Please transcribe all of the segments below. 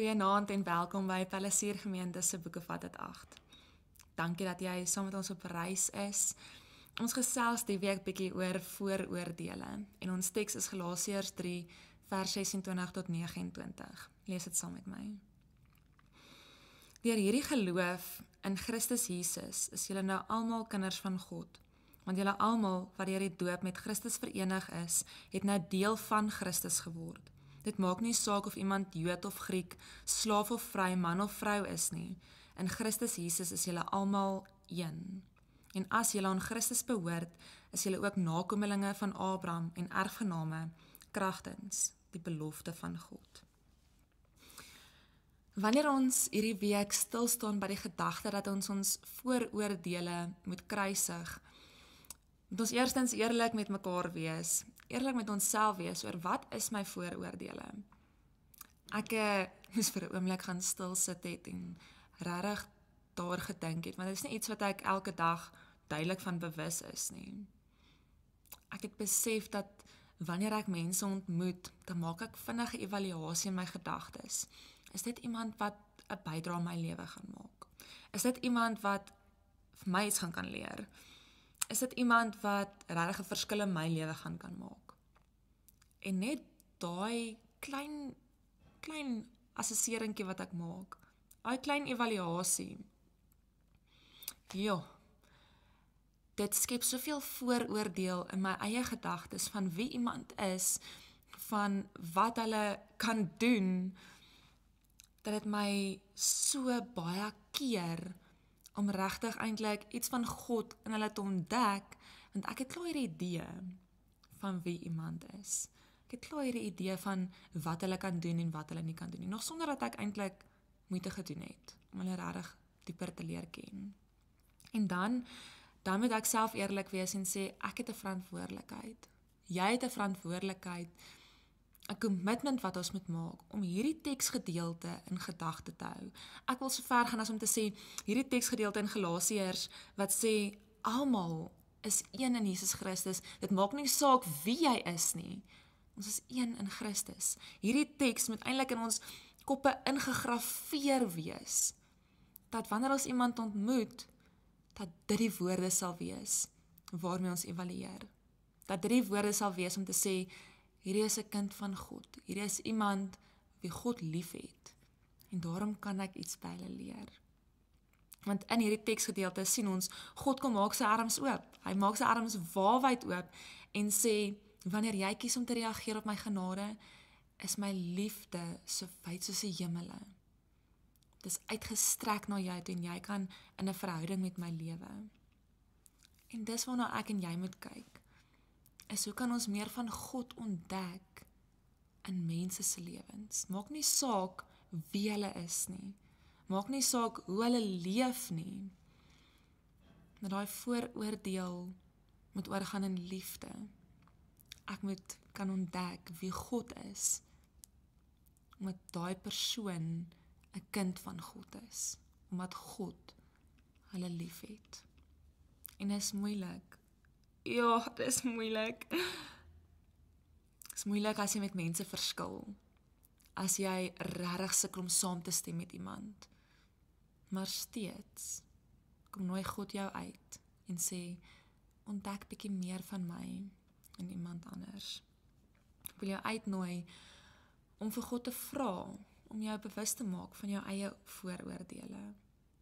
Goeienaand en welkom by Palisier Gemeente se Boekevat het 8. Dankie dat jy saam met ons op reis is. Ons gesels die week bietjie oor vooroordele en ons teks is Galasiërs 3 vers 26 tot 29. Lees dit saam met my. Deur hierdie geloof in Christus Jesus is julle nou almal kinders van God, want julle almal wat deur die doop met Christus verenig is, het nou deel van Christus geword. Dit maak nie saak of iemand Jood of Griek, slaaf of vry, man of vrou is nie. In Christus Jesus is julle almal een. En as julle aan Christus behoort, is julle ook nakomelinge van Abraham en erfgename kragtens die belofte van God. Wanneer ons hierdie week stil staan by die gedagte dat ons vooroordele moet kruisig, moet ons eerstens eerlik met mekaar wees, eerlik met onsself wees oor wat is my vooroordele. Ek moes vir 'n oomblik gaan stil sit het en regtig daar gedink het, want dit is nie iets wat ek elke dag duidelik van bewus is nie. Ek het besef dat wanneer ek mense ontmoet, dan maak ek vinnige evaluasie in my gedagtes. Is dit iemand wat 'n bydrae in my lewe gaan maak? Is dit iemand wat vir my iets gaan kan leer? Is dit iemand wat regtig 'n verskil in my lewe gaan kan maak? En net daai klein assesseringkie wat ek maak, daai klein evaluasie, dit skep soveel vooroordeel in my eie gedagtes van wie iemand is, van wat hulle kan doen, dat dit my so baie keer om regtig eintlik iets van God in hulle te ontdek, want ek het klaar hierdie idee van wie iemand is. Ek het klaar hierdie idee van wat hulle kan doen en wat hulle nie kan doen nie, nog sonder dat ek eintlik moeite gedoen het, om hulle regtig dieper te leer ken. En dan moet ek self eerlik wees en sê, ek het 'n verantwoordelikheid. Jy het 'n verantwoordelikheid, 'n commitment wat ons moet maak, om hierdie teksgedeelte in gedagte te hou. Ek wil so ver gaan as om te sê, hierdie teksgedeelte in Galasiërs, wat sê, almal is een in Jesus Christus, dit maak nie saak wie jy is nie, ons is een in Christus. Hierdie teks moet eintlik in ons koppe ingegrafeer wees, dat wanneer ons iemand ontmoet, dat dit die woorde sal wees, waarmee ons evalueer. Dat dit die woorde sal wees om te sê, hierdie is 'n kind van God, hierdie is iemand wie God lief het, en daarom kan ek iets by hulle leer. Want in hierdie teksgedeelte sien ons, God kom maak sy arms oop, hy maak sy arms waawyd oop, en sê, wanneer jy kies om te reageer op my genade, is my liefde so wyd soos die hemele. Dit is uitgestrek na jou toe, en jy kan in 'n verhouding met my lewe. En dis waarna ek en jy moet kyk, is hoe kan ons meer van God ontdek in mense se lewens. Maak nie saak wie hulle is nie, maak nie saak hoe hulle leef nie, maar daai vooroordeel moet oorgaan in liefde. Ek moet kan ontdek wie God is, omdat daai persoon 'n kind van God is, omdat God hulle lief het. En dit is moeilik. Ja, dit is moeilik. Dit is moeilik as jy met mense verskil, as jy regtig sukkel om saam te stem met iemand. Maar steeds kom nooi God jou uit en sê, ontdek bietjie meer van my en iemand anders. Ek wil jou uitnooi om vir God te vra, om jou bewus te maak van jou eie vooroordele.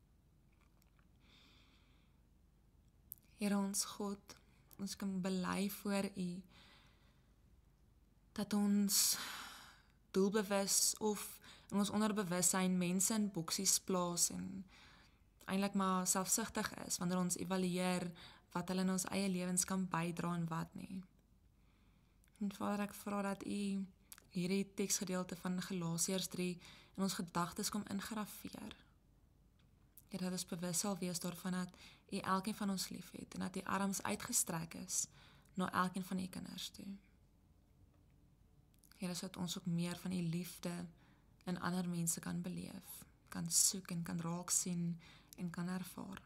Here ons God, ons kan bely voor U, dat ons doelbewus of in ons onderbewussyn mense in boksies plaas en eintlik maar selfsugtig is, wanneer ons evalueer wat hulle in ons eie lewens kan bydra en wat nie. En Vader, ek vra dat U hierdie teksgedeelte van Galasiërs 3 in ons gedagtes kom ingrafeer. Ja, dat ons bewus sal wees daarvan dat U elkeen van ons lief het en dat U arms uitgestrek is na elkeen van U kinders toe. Here, sodat ons ook meer van U liefde in ander mense kan beleef, kan soek en kan raak sien en kan ervaar.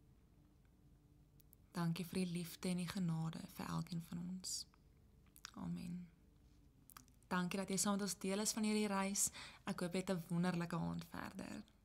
Dankie vir U liefde en U genade vir elkeen van ons. Amen. dankie dat jy saam met ons deel is van hierdie reis. Ek hoop jy het 'n wonderlike aand verder.